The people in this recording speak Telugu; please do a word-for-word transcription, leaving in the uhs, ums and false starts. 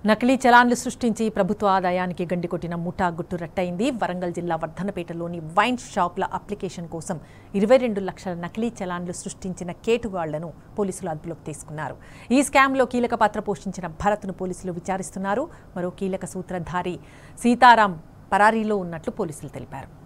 నకిలీ చలాన్లు సృష్టించి ప్రభుత్వ ఆదాయానికి గండికొట్టిన ముఠా గుట్టు రట్టయింది. వరంగల్ జిల్లా వర్ధనపేటలోని వైన్ షాప్ల అప్లికేషన్ కోసం ఇరవై రెండు లక్షల నకిలీ చలాన్లు సృష్టించిన కేటుగాళ్లను పోలీసులు అదుపులోకి తీసుకున్నారు. ఈ స్కామ్లో కీలక పాత్ర పోషించిన భరత్ను పోలీసులు విచారిస్తున్నారు. మరో కీలక సూత్రధారి సీతారాం పరారీలో ఉన్నట్లు పోలీసులు తెలిపారు.